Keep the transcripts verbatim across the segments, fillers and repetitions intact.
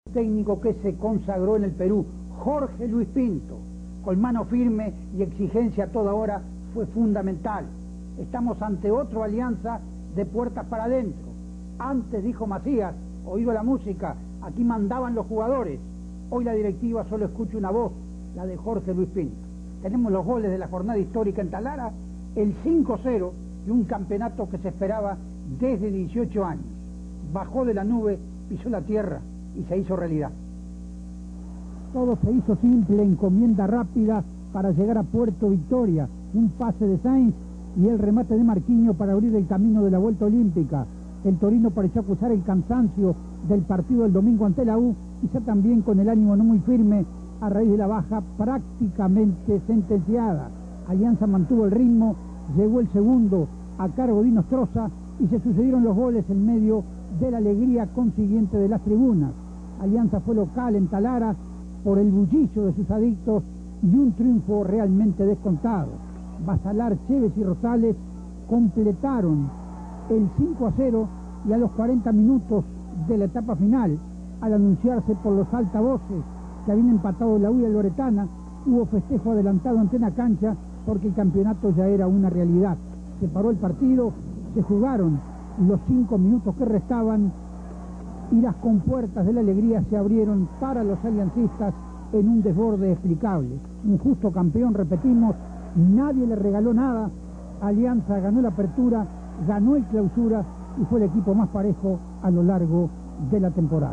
técnico que se consagró en el Perú, Jorge Luis Pinto, con mano firme y exigencia a toda hora, fue fundamental. Estamos ante otra Alianza de puertas para adentro. Antes, dijo Macías, oído la música, aquí mandaban los jugadores. Hoy la directiva solo escucha una voz, la de Jorge Luis Pinto. Tenemos los goles de la jornada histórica en Talara, el cinco cero y un campeonato que se esperaba desde dieciocho años. Bajó de la nube, pisó la tierra y se hizo realidad. Todo se hizo simple, encomienda rápida para llegar a Puerto Victoria. Un pase de Sainz y el remate de Marquinhos para abrir el camino de la vuelta olímpica. El Torino pareció acusar el cansancio del partido del domingo ante la U, quizá también con el ánimo no muy firme a raíz de la baja prácticamente sentenciada. Alianza mantuvo el ritmo, llegó el segundo a cargo de Inostroza y se sucedieron los goles en medio de la alegría consiguiente de las tribunas. Alianza fue local en Talara por el bullicio de sus adictos y un triunfo realmente descontado. Basalar, Chévez y Rosales completaron el cinco a cero y a los cuarenta minutos de la etapa final, al anunciarse por los altavoces que habían empatado la U y el Loretana, hubo festejo adelantado en plena cancha porque el campeonato ya era una realidad. Se paró el partido, se jugaron los cinco minutos que restaban y las compuertas de la alegría se abrieron para los aliancistas en un desborde explicable. Un justo campeón, repetimos, nadie le regaló nada. Alianza ganó la apertura, ganó el clausura y fue el equipo más parejo a lo largo de la temporada.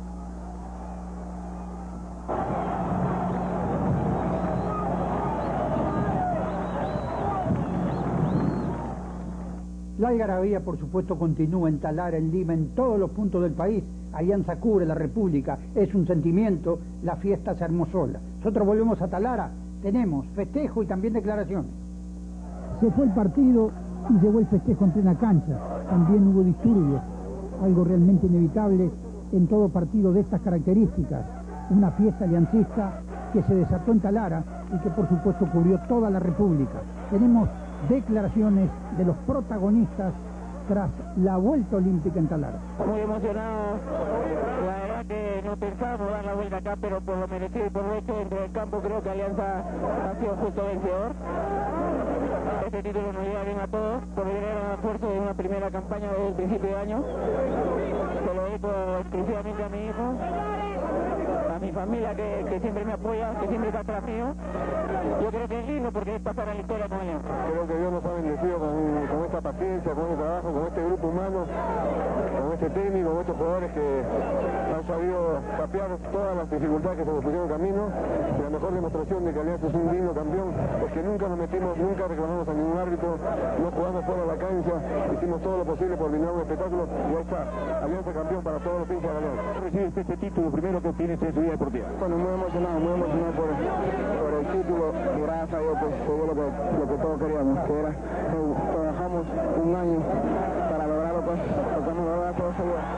La algarabía, por supuesto, continúa en Talara, en Lima, en todos los puntos del país. Alianza cubre la República, es un sentimiento, la fiesta se armó sola. Nosotros volvemos a Talara, tenemos festejo y también declaraciones. Se fue el partido y llegó el festejo en plena cancha. También hubo disturbios, algo realmente inevitable en todo partido de estas características. Una fiesta aliancista que se desató en Talara y que por supuesto cubrió toda la República. Tenemos declaraciones de los protagonistas tras la vuelta olímpica en Talara. Muy emocionado, la verdad que no pensábamos dar la vuelta acá, pero por lo merecido y por lo hecho dentro del campo creo que Alianza ha sido justo vencedor. Este título nos lleva bien a todos, por el gran esfuerzo de una primera campaña desde el principio de año. Se lo dedico exclusivamente a mi hijo, a mi familia que, que siempre me apoya, que siempre está atrás mío. Yo creo que es lindo porque es pasar a la historia con Alianza. Creo que Dios nos ha bendecido con, con esta paciencia, con este trabajo, con este grupo humano, con este técnico, con estos jugadores que han sabido capear todas las dificultades que se nos pusieron en camino. Y la mejor demostración de que Alianza es un digno campeón es que nunca nos metimos, nunca reclamamos a ningún árbitro, no jugamos fuera de la cancha, hicimos todo lo posible por brindar un espectáculo y ahí está, Alianza campeón para todos los hinchas de Alianza. Recibiste este título primero que obtienes en su vida deportiva. Bueno, muy emocionado, muy emocionado por, por el título, y gracias a Dios pues fue lo que, lo que todos queríamos, que era que trabajamos un año para lograrlo, pues lo que hemos logrado todo ese día.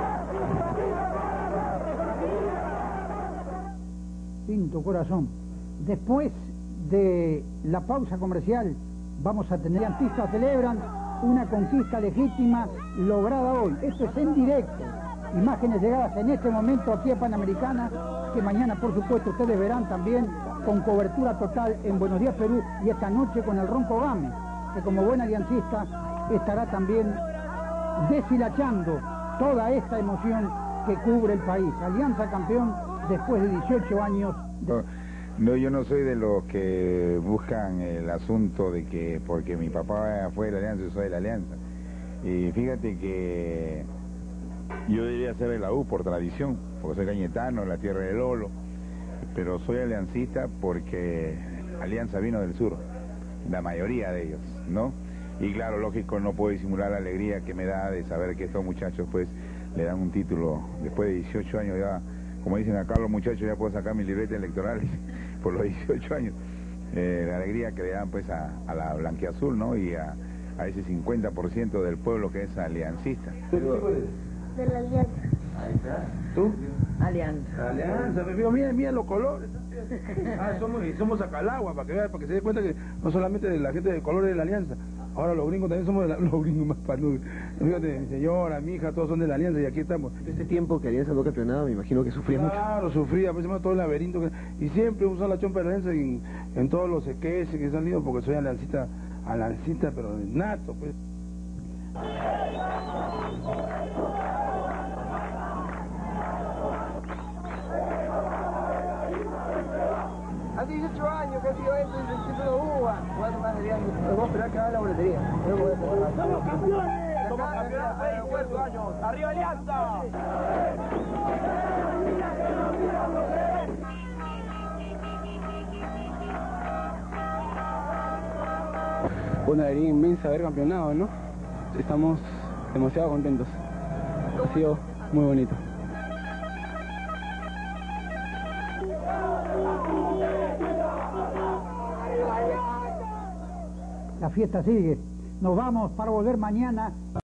Pinto, corazón. Después de la pausa comercial vamos a tener artistas celebran una conquista legítima lograda hoy. Esto es en directo. Imágenes llegadas en este momento aquí a Panamericana, que mañana por supuesto ustedes verán también con cobertura total en Buenos Días Perú y esta noche con el Ronco Gámez, que como buen aliancista estará también deshilachando toda esta emoción que cubre el país. Alianza campeón después de dieciocho años. De... No, yo no soy de los que buscan el asunto de que porque mi papá fue de la Alianza, yo soy de la Alianza. Y fíjate que yo debería ser de la U por tradición, porque soy cañetano, la tierra del Lolo, pero soy aliancista porque Alianza vino del sur, la mayoría de ellos, ¿no? Y claro, lógico, no puedo disimular la alegría que me da de saber que estos muchachos pues le dan un título después de dieciocho años ya. Como dicen acá los muchachos, ya puedo sacar mi libreta electoral por los dieciocho años. Eh, la alegría que le dan pues a, a la blanquiazul, ¿no? Y a, a ese cincuenta por ciento del pueblo que es aliancista. De la Alianza. Ahí está. ¿Tú? Alianza. Alianza, mira, mira, mira los colores. Ah, somos, y somos Acalagua, para que vea, para que se dé cuenta que no solamente de la gente de colores de la Alianza. Ahora los gringos también somos de la, los gringos más panudos. Fíjate, mi señora, mi hija, todos son de la Alianza y aquí estamos. Este tiempo que Alianza no campeonaba, me imagino que sufría mucho. Claro, sufría, pues todo el laberinto. Que, y siempre uso la chompa de la Alianza en, en todos los sketches que he salido, porque soy aliancita, aliancita, pero nato, pues. A dieciocho años que ha sido esto y el título de uva. Jugando más de diez años. Vamos a esperar que haga la boletería. ¡Somos campeones! ¡Somos campeones! ¡Arriba Alianza! Una alegría inmensa haber campeonado, ¿no? Estamos demasiado contentos. Ha sido muy bonito. La fiesta sigue. Nos vamos para volver mañana.